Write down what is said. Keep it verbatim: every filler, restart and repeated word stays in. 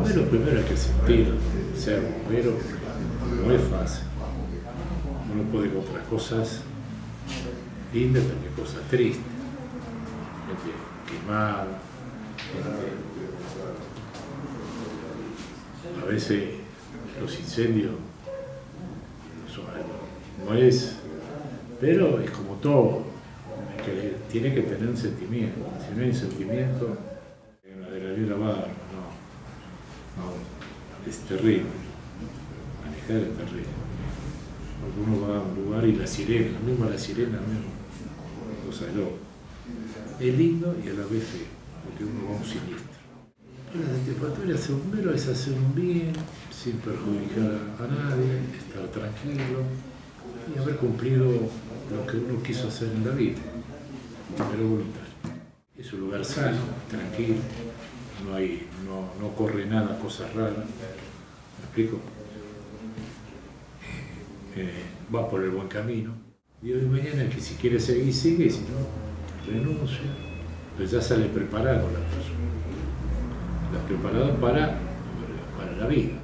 bombero primero hay que sentir, ser bombero no es fácil. Uno puede encontrar cosas lindas, también cosas tristes. Gente quemada, gente... A veces los incendios son, no es, pero es como todo, que tiene que tener un sentimiento. Si no hay un sentimiento, la de la Liera Barro, no, no, es terrible, manejar es terrible. Porque uno va a un lugar y la sirena, mismo la sirena, mismo, cosa de loco. Es lindo y a la vez feo, porque uno va a un siniestro. La satisfactoria de ser bombero es hacer un bien sin perjudicar a nadie, estar tranquilo y haber cumplido lo que uno quiso hacer en la vida, pero voluntario. Es un lugar sano, tranquilo, no, hay, no, no corre nada, cosas raras, ¿me explico? Eh, va por el buen camino. Y hoy y mañana que si quiere seguir, sigue, y si no, renuncia, pues ya sale preparado la persona. Preparado para, para la vida.